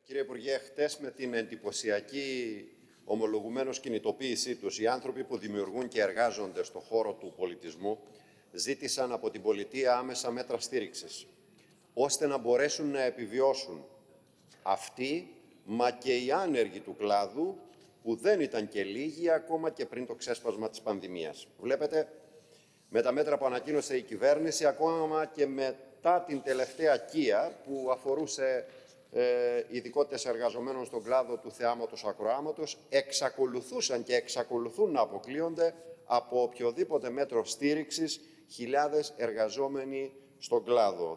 Κύριε Υπουργέ, χτες με την εντυπωσιακή ομολογουμένως κινητοποίησή τους, οι άνθρωποι που δημιουργούν και εργάζονται στον χώρο του πολιτισμού ζήτησαν από την πολιτεία άμεσα μέτρα στήριξης, ώστε να μπορέσουν να επιβιώσουν αυτοί, μα και οι άνεργοι του κλάδου, που δεν ήταν και λίγοι ακόμα και πριν το ξέσπασμα της πανδημίας. Βλέπετε, με τα μέτρα που ανακοίνωσε η κυβέρνηση, ακόμα και μετά την τελευταία κοία που αφορούσε ειδικότητες εργαζομένων στον κλάδο του θεάματος ακροάματος, εξακολουθούσαν και εξακολουθούν να αποκλείονται από οποιοδήποτε μέτρο στήριξης χιλιάδες εργαζόμενοι στον κλάδο.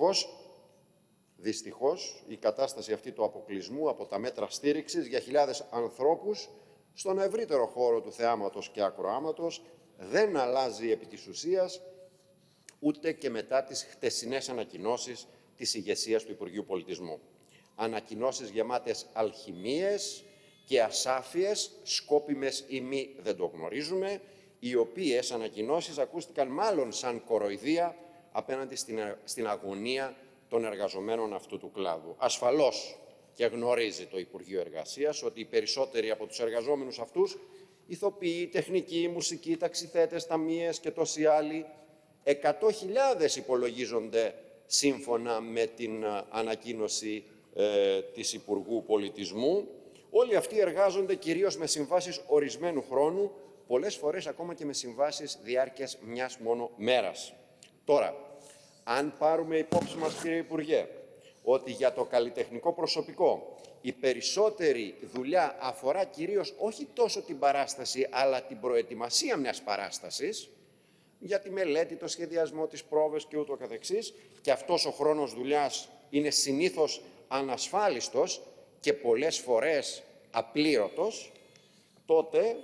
Δυστυχώς, η κατάσταση αυτή του αποκλεισμού από τα μέτρα στήριξης για χιλιάδες ανθρώπους στον ευρύτερο χώρο του θεάματος και ακροάματος δεν αλλάζει επί της ουσίας ούτε και μετά τις χτεσινές ανακοινώσεις της ηγεσίας του Υπουργείου Πολιτισμού. Ανακοινώσεις γεμάτες αλχημίες και ασάφειες, σκόπιμες ή μη δεν το γνωρίζουμε, οι οποίες ανακοινώσεις ακούστηκαν μάλλον σαν κοροϊδία απέναντι στην αγωνία των εργαζομένων αυτού του κλάδου. Ασφαλώς και γνωρίζει το Υπουργείο Εργασίας ότι οι περισσότεροι από τους εργαζόμενους αυτούς, ηθοποιοί, τεχνικοί, μουσικοί, ταξιθέτες, ταμείες και τόσοι άλλοι, 100.000 υπολογίζονται σύμφωνα με την ανακοίνωση της Υπουργού Πολιτισμού. Όλοι αυτοί εργάζονται κυρίως με συμβάσεις ορισμένου χρόνου, πολλές φορές ακόμα και με συμβάσεις διάρκειας μιας μόνο μέρας. Τώρα, αν πάρουμε υπόψη μας, κύριε Υπουργέ, ότι για το καλλιτεχνικό προσωπικό η περισσότερη δουλειά αφορά κυρίως όχι τόσο την παράσταση, αλλά την προετοιμασία μιας παράστασης, για τη μελέτη, το σχεδιασμό, τις πρόβες και ούτω καθεξής, και αυτός ο χρόνος δουλειάς είναι συνήθως ανασφάλιστος και πολλές φορές απλήρωτος, τότε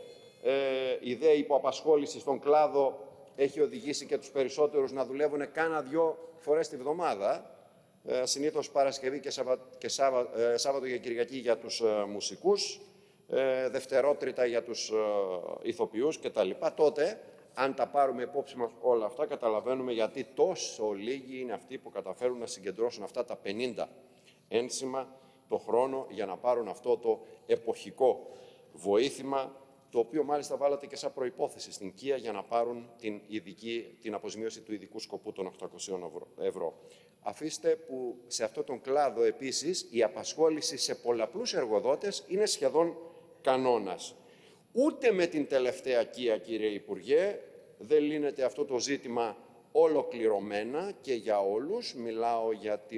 η ιδέα υποαπασχόληση στον κλάδο έχει οδηγήσει και τους περισσότερους να δουλεύουν κάνα 2 φορές τη βδομάδα, συνήθως Παρασκευή και Σάββατο και Κυριακή για τους μουσικούς, Δευτερότριτα για τους ηθοποιούς κτλ. Τότε, αν τα πάρουμε υπόψη μας όλα αυτά, καταλαβαίνουμε γιατί τόσο λίγοι είναι αυτοί που καταφέρουν να συγκεντρώσουν αυτά τα 50 ένσημα το χρόνο για να πάρουν αυτό το εποχικό βοήθημα, το οποίο μάλιστα βάλατε και σαν προϋπόθεση στην ΚΙΑ για να πάρουν την αποζημίωση του ειδικού σκοπού των 800 ευρώ. Αφήστε που σε αυτόν τον κλάδο επίσης η απασχόληση σε πολλαπλούς εργοδότες είναι σχεδόν κανόνας. Ούτε με την τελευταία ΚΙΑ, κύριε Υπουργέ, δεν λύνεται αυτό το ζήτημα ολοκληρωμένα και για όλους. Μιλάω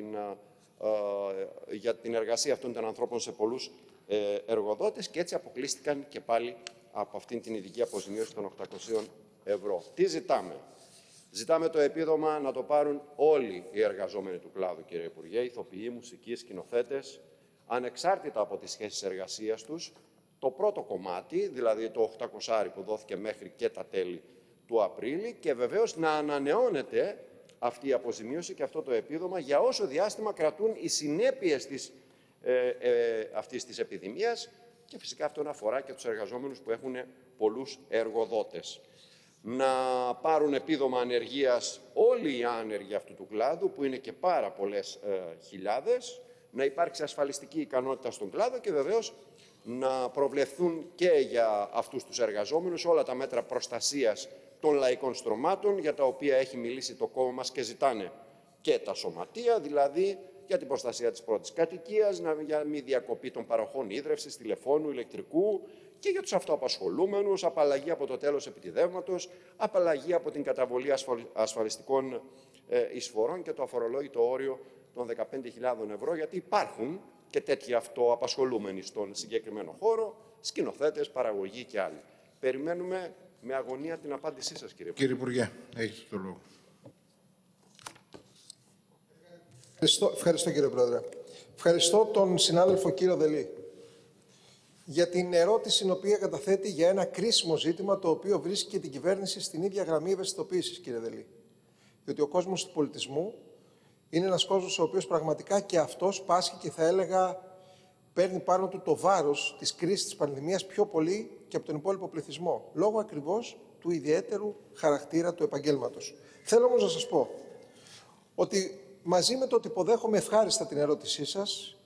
για την εργασία αυτών των ανθρώπων σε πολλούς εργοδότες και έτσι αποκλείστηκαν και πάλι από αυτήν την ειδική αποζημίωση των 800 ευρώ. Τι ζητάμε? Ζητάμε το επίδομα να το πάρουν όλοι οι εργαζόμενοι του κλάδου, κύριε Υπουργέ, ηθοποιοί, μουσικοί, σκηνοθέτες, ανεξάρτητα από τις σχέσεις εργασίας τους. Το πρώτο κομμάτι, δηλαδή το 800 που δόθηκε μέχρι και τα τέλη του Απρίλη, και βεβαίως να ανανεώνεται αυτή η αποζημίωση και αυτό το επίδομα για όσο διάστημα κρατούν οι συνέπειες αυτής της επιδημίας, και φυσικά αυτό αφορά και τους εργαζόμενους που έχουν πολλούς εργοδότες. Να πάρουν επίδομα ανεργίας όλοι οι άνεργοι αυτού του κλάδου, που είναι και πάρα πολλές χιλιάδες, να υπάρξει ασφαλιστική ικανότητα στον κλάδο και βεβαίως να προβλεφθούν και για αυτούς τους εργαζόμενους όλα τα μέτρα προστασίας των λαϊκών στρωμάτων, για τα οποία έχει μιλήσει το κόμμα μας και ζητάνε και τα σωματεία, δηλαδή για την προστασία της πρώτης κατοικίας, για μη διακοπή των παροχών ίδρευσης, τηλεφώνου, ηλεκτρικού, και για τους αυτοαπασχολούμενους, απαλλαγή από το τέλος επιτιδεύματος, απαλλαγή από την καταβολή ασφαλιστικών εισφορών και το αφορολόγητο όριο των 15.000 ευρώ, γιατί υπάρχουν και τέτοιοι αυτοαπασχολούμενοι στον συγκεκριμένο χώρο, σκηνοθέτες, παραγωγή και άλλοι. Περιμένουμε με αγωνία την απάντησή σας, κύριε Υπουργέ. Κύριε Υπουργέ, έχετε το λόγο. Ευχαριστώ, κύριε Πρόεδρε. Ευχαριστώ τον συνάδελφο κύριο Δελή για την ερώτηση την οποία καταθέτει για ένα κρίσιμο ζήτημα, το οποίο βρίσκει και την κυβέρνηση στην ίδια γραμμή ευαισθητοποίησης, κύριε Δελή. Διότι ο κόσμος του πολιτισμού είναι ένας κόσμος ο οποίος πραγματικά και αυτός πάσχει και θα έλεγα παίρνει πάνω του το βάρος της κρίσης της πανδημίας πιο πολύ και από τον υπόλοιπο πληθυσμό, λόγω ακριβώς του ιδιαίτερου χαρακτήρα του επαγγέλματος. Θέλω όμως να σας πω ότι μαζί με το ότι υποδέχομαι ευχάριστα την ερώτησή σας,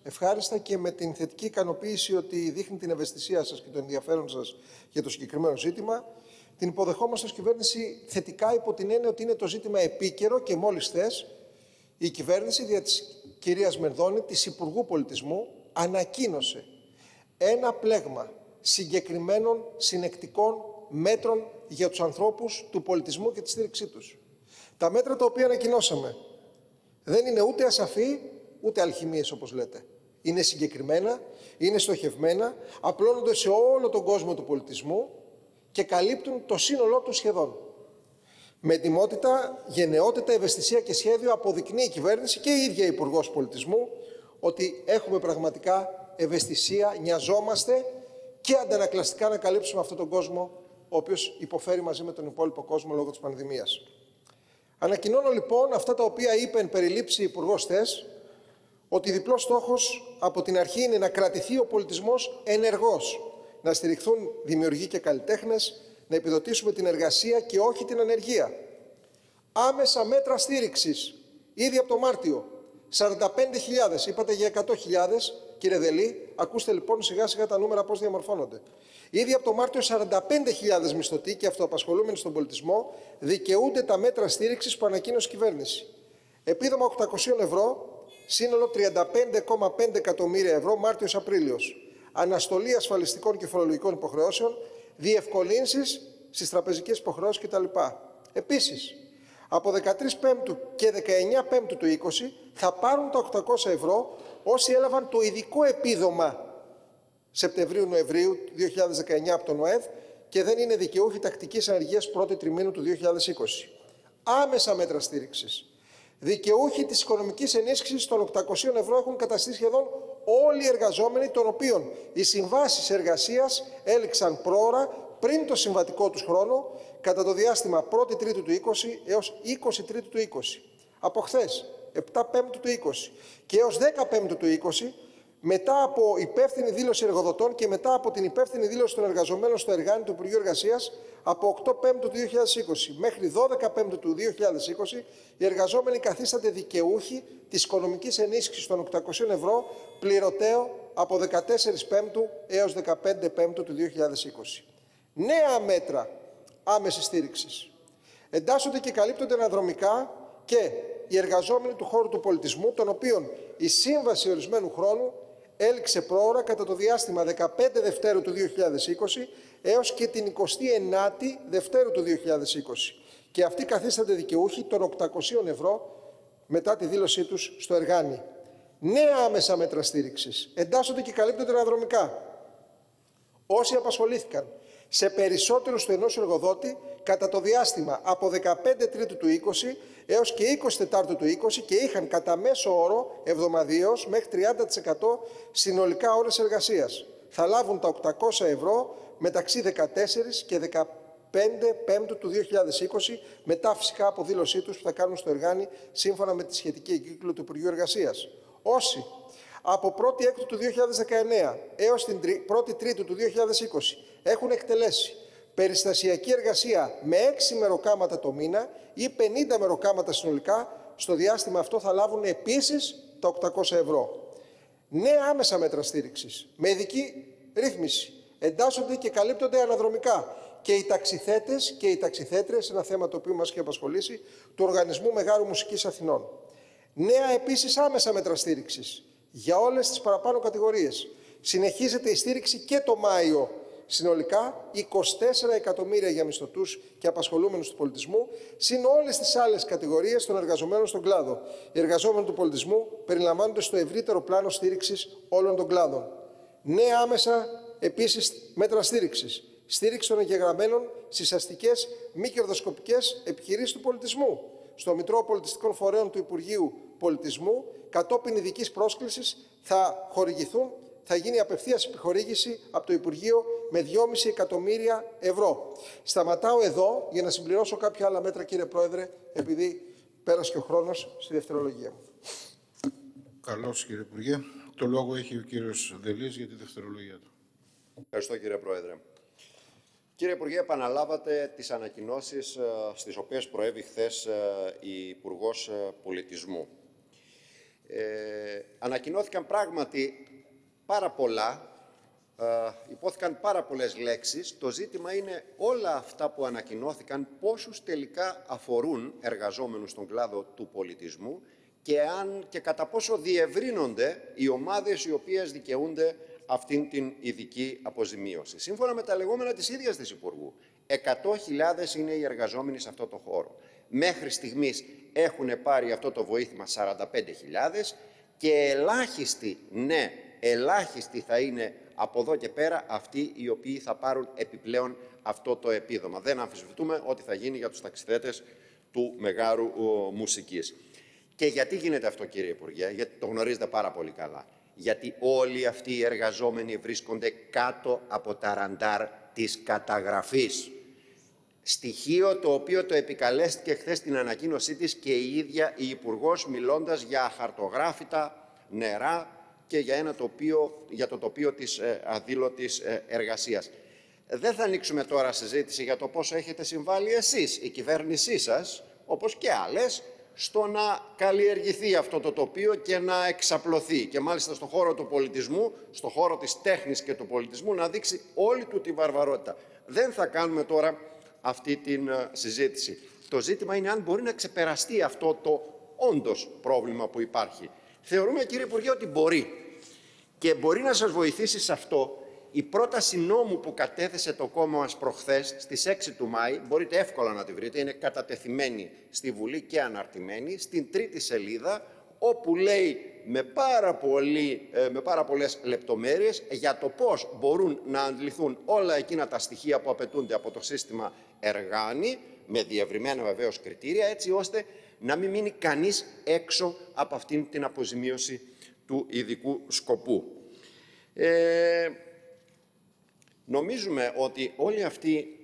ευχάριστα και με την θετική ικανοποίηση ότι δείχνει την ευαισθησία σας και το ενδιαφέρον σας για το συγκεκριμένο ζήτημα. Την υποδεχόμαστε ως κυβέρνηση θετικά υπό την έννοια ότι είναι το ζήτημα επίκαιρο και μόλις χθες η κυβέρνηση δια της κυρίας Μενδώνη, της Υπουργού Πολιτισμού, ανακοίνωσε ένα πλέγμα συγκεκριμένων συνεκτικών μέτρων για τους ανθρώπους του πολιτισμού και τη στήριξή τους. Τα μέτρα τα οποία ανακοινώσαμε δεν είναι ούτε ασαφή, ούτε αλχημίες όπως λέτε. Είναι συγκεκριμένα, είναι στοχευμένα, απλώνονται σε όλο τον κόσμο του πολιτισμού και καλύπτουν το σύνολό του σχεδόν. Με ετοιμότητα, γενναιότητα, ευαισθησία και σχέδιο αποδεικνύει η κυβέρνηση και η ίδια η Υπουργός Πολιτισμού ότι έχουμε πραγματικά ευαισθησία, νοιαζόμαστε και αντανακλαστικά να καλύψουμε αυτόν τον κόσμο, ο οποίος υποφέρει μαζί με τον υπόλοιπο κόσμο λόγω της πανδημίας. Ανακοινώνω λοιπόν αυτά τα οποία είπε εν περιλήψει η Υπουργός χθες, ότι διπλός στόχος από την αρχή είναι να κρατηθεί ο πολιτισμός ενεργός, να στηριχθούν δημιουργοί και καλλιτέχνες, να επιδοτήσουμε την εργασία και όχι την ανεργία. Άμεσα μέτρα στήριξης, ήδη από το Μάρτιο, 45.000, είπατε για 100.000, κύριε Δελή, ακούστε λοιπόν σιγά σιγά τα νούμερα πώς διαμορφώνονται. Ήδη από το Μάρτιο 45.000 μισθωτοί και αυτοαπασχολούμενοι στον πολιτισμό δικαιούνται τα μέτρα στήριξης που ανακοίνωσε η κυβέρνηση. Επίδομα 800 ευρώ, σύνολο 35,5 εκατομμύρια ευρώ Μάρτιος-Απρίλιος. Αναστολή ασφαλιστικών και φορολογικών υποχρεώσεων, διευκολύνσεις στις τραπεζικές υποχρεώσεις κτλ. Επίσης, από 13 Πέμπτου και 19 Πέμπτου του 20 θα πάρουν τα 800 ευρώ όσοι έλαβαν το ειδικό επίδομα Σεπτεμβρίου-Νοεμβρίου 2019 από τον ΟΕΔ και δεν είναι δικαιούχοι τακτικής ανεργίας πρώτη τριμήνου του 2020. Άμεσα μέτρα στήριξης. Δικαιούχοι της οικονομικής ενίσχυσης των 800 ευρώ έχουν καταστεί σχεδόν όλοι οι εργαζόμενοι, των οποίων οι συμβάσεις εργασίας έληξαν πρόωρα πριν το συμβατικό τους χρόνο κατά το διάστημα 1η Τρίτου του 20 έως 20 Τρίτου του 20. Από χθες, 7 Πέμπτου του 20 και έως 10 Πέμπτου του 20, μετά από υπεύθυνη δήλωση εργοδοτών και μετά από την υπεύθυνη δήλωση των εργαζομένων στο εργάνι του Υπουργείου Εργασίας, από 8 Πέμπτου του 2020 μέχρι 12 Πέμπτου του 2020, οι εργαζόμενοι καθίστανται δικαιούχοι της οικονομικής ενίσχυσης των 800 ευρώ πληρωτέο από 14 Πέμπτου έως 15 Πέμπτου του 2020. Νέα μέτρα άμεσης στήριξης. Εντάσσονται και καλύπτονται αναδρομικά και οι εργαζόμενοι του χώρου του πολιτισμού, των οποίων η σύμβαση ορισμένου χρόνου έληξε πρόωρα κατά το διάστημα 15 Δευτέρου του 2020 έως και την 29η Δευτέρου του 2020. Και αυτοί καθίστανται δικαιούχοι των 800 ευρώ μετά τη δήλωσή τους στο εργάνι. Νέα άμεσα μέτρα στήριξης. Εντάσσονται και καλύπτονται αναδρομικά όσοι απασχολήθηκαν σε περισσότερους του ενός εργοδότη κατά το διάστημα από 15 Τρίτου του 20 έως και 24 του 20 και είχαν κατά μέσο όρο εβδομαδιαίως μέχρι 30% συνολικά ώρες εργασίας. Θα λάβουν τα 800 ευρώ μεταξύ 14 και 15 Πέμπτου του 2020, μετά φυσικά από δήλωσή τους που θα κάνουν στο εργάνι σύμφωνα με τη σχετική εγκύκλιο του Υπουργείου Εργασίας. Όσοι από 1η Έκτου του 2019 έως την 1η Τρίτου του 2020 έχουν εκτελέσει περιστασιακή εργασία με 6 μεροκάματα το μήνα ή 50 μεροκάματα συνολικά, στο διάστημα αυτό θα λάβουν επίσης τα 800 ευρώ. Νέα άμεσα μέτρα στήριξης με ειδική ρύθμιση. Εντάσσονται και καλύπτονται αναδρομικά και οι ταξιθέτες και οι ταξιθέτρες, ένα θέμα το οποίο μας έχει απασχολήσει, του Οργανισμού Μεγάρου Μουσικής Αθηνών. Νέα επίσης άμεσα μέτρα στήριξης για όλες τις παραπάνω κατηγορίες. Συνεχίζεται η στήριξη και το Μάιο. Συνολικά 24 εκατομμύρια για μισθωτούς και απασχολούμενους του πολιτισμού, συν όλες τις άλλες κατηγορίες των εργαζομένων στον κλάδο. Οι εργαζόμενοι του πολιτισμού περιλαμβάνονται στο ευρύτερο πλάνο στήριξης όλων των κλάδων. Νέα άμεσα επίσης μέτρα στήριξης. Στήριξη των εγγεγραμμένων στις αστικές μη κερδοσκοπικές επιχειρήσεις του πολιτισμού. Στο Μητρό Πολιτιστικών Φορέων του Υπουργείου Πολιτισμού, κατόπιν ειδικής πρόσκλησης, θα γίνει απευθείας επιχορήγηση από το Υπουργείο με 2,5 εκατομμύρια ευρώ. Σταματάω εδώ για να συμπληρώσω κάποια άλλα μέτρα, κύριε Πρόεδρε, επειδή πέρασε και ο χρόνος στη δευτερολογία μου. Καλώς, κύριε Υπουργέ. Το λόγο έχει ο κύριος Δελής για τη δευτερολογία του. Ευχαριστώ, κύριε Πρόεδρε. Κύριε Υπουργέ, επαναλάβατε τις ανακοινώσεις στις οποίες προέβη χθες η Υπουργός Πολιτισμού. Ανακοινώθηκαν πράγματι πάρα πολλά, υπόθηκαν πάρα πολλές λέξεις. Το ζήτημα είναι όλα αυτά που ανακοινώθηκαν πόσους τελικά αφορούν εργαζόμενους στον κλάδο του πολιτισμού και κατά πόσο διευρύνονται οι ομάδες οι οποίες δικαιούνται αυτήν την ειδική αποζημίωση. Σύμφωνα με τα λεγόμενα της ίδιας της Υπουργού, 100.000 είναι οι εργαζόμενοι σε αυτό το χώρο. Μέχρι στιγμής έχουν πάρει αυτό το βοήθημα 45.000 και ελάχιστοι, ναι, ελάχιστοι θα είναι από εδώ και πέρα αυτοί οι οποίοι θα πάρουν επιπλέον αυτό το επίδομα. Δεν αμφισβητούμε ότι θα γίνει για τους ταξιθέτες του Μεγάρου Μουσικής. Και γιατί γίνεται αυτό, κύριε Υπουργέ? Γιατί το γνωρίζετε πάρα πολύ καλά. Γιατί όλοι αυτοί οι εργαζόμενοι βρίσκονται κάτω από τα ραντάρ της καταγραφής. Στοιχείο το οποίο το επικαλέστηκε χθες στην ανακοίνωσή της και η ίδια η Υπουργός, μιλώντας για αχαρτογράφητα νερά και για το τοπίο της αδήλωτης εργασίας. Δεν θα ανοίξουμε τώρα συζήτηση για το πόσο έχετε συμβάλει εσείς, η κυβέρνησή σας, όπως και άλλες, στο να καλλιεργηθεί αυτό το τοπίο και να εξαπλωθεί. Και μάλιστα στον χώρο του πολιτισμού, στον χώρο της τέχνης και του πολιτισμού, να δείξει όλη του τη βαρβαρότητα. Δεν θα κάνουμε τώρα αυτή την συζήτηση. Το ζήτημα είναι αν μπορεί να ξεπεραστεί αυτό το όντως πρόβλημα που υπάρχει. Θεωρούμε, κύριε Υπουργέ, ότι μπορεί. Και μπορεί να σας βοηθήσει σε αυτό η πρόταση νόμου που κατέθεσε το κόμμα μας προχθές στις 6 του Μάη, μπορείτε εύκολα να τη βρείτε, είναι κατατεθειμένη στη Βουλή και αναρτημένη, στην 3η σελίδα, όπου λέει με πάρα πολλές λεπτομέρειες για το πώς μπορούν να αντληθούν όλα εκείνα τα στοιχεία που απαιτούνται από το σύστημα Εργάνη, με διευρυμένα βεβαίως κριτήρια, έτσι ώστε να μην μείνει κανείς έξω από αυτήν την αποζημίωση του ειδικού σκοπού. Νομίζουμε ότι όλη αυτή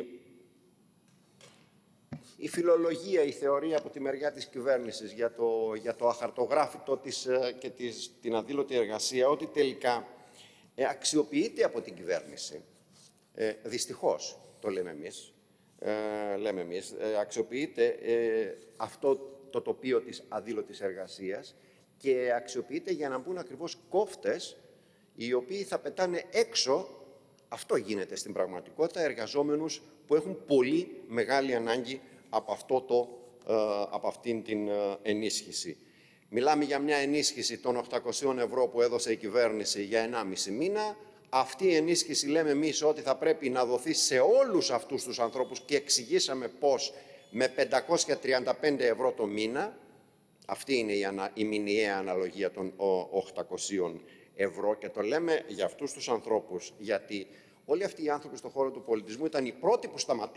η φιλολογία, η θεωρία από τη μεριά της κυβέρνησης για το αχαρτογράφητο και την αδήλωτη εργασία, ότι τελικά αξιοποιείται από την κυβέρνηση. Δυστυχώς, το λέμε εμείς, αξιοποιείται αυτό το τοπίο της αδήλωτης εργασίας και αξιοποιείται για να μπουν ακριβώς κόφτες οι οποίοι θα πετάνε έξω. Αυτό γίνεται στην πραγματικότητα, εργαζόμενους που έχουν πολύ μεγάλη ανάγκη από αυτήν την ενίσχυση. Μιλάμε για μια ενίσχυση των 800 ευρώ που έδωσε η κυβέρνηση για 1,5 μήνα. Αυτή η ενίσχυση λέμε εμείς ότι θα πρέπει να δοθεί σε όλους αυτούς τους ανθρώπους και εξηγήσαμε πώς με 535 ευρώ το μήνα, αυτή είναι η μηνιαία αναλογία των 800 ευρώ και το λέμε για αυτούς τους ανθρώπους γιατί όλοι αυτοί οι άνθρωποι στον χώρο του πολιτισμού ήταν οι πρώτοι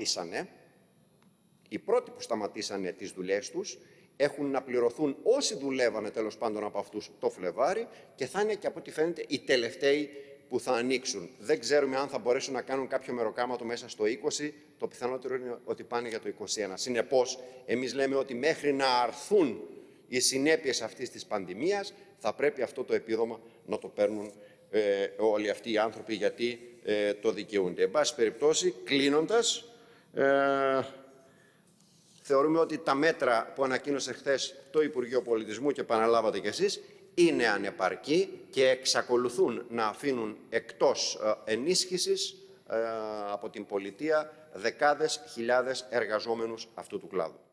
που σταματήσανε τις δουλειές τους, έχουν να πληρωθούν όσοι δουλεύανε τέλος πάντων από αυτούς το Φλεβάρι και θα είναι και από ό,τι φαίνεται οι τελευταίοι που θα ανοίξουν. Δεν ξέρουμε αν θα μπορέσουν να κάνουν κάποιο μεροκάματο μέσα στο 20, το πιθανότερο είναι ότι πάνε για το 21. Συνεπώς, εμείς λέμε ότι μέχρι να αρθούν οι συνέπειες αυτής της πανδημίας θα πρέπει αυτό το επίδομα να το παίρνουν όλοι αυτοί οι άνθρωποι γιατί το δικαιούνται. Εν πάση περιπτώσει, κλείνοντας, θεωρούμε ότι τα μέτρα που ανακοίνωσε χθες το Υπουργείο Πολιτισμού και επαναλάβατε κι εσείς είναι ανεπαρκή και εξακολουθούν να αφήνουν εκτός ενίσχυσης από την πολιτεία δεκάδες χιλιάδες εργαζόμενους αυτού του κλάδου.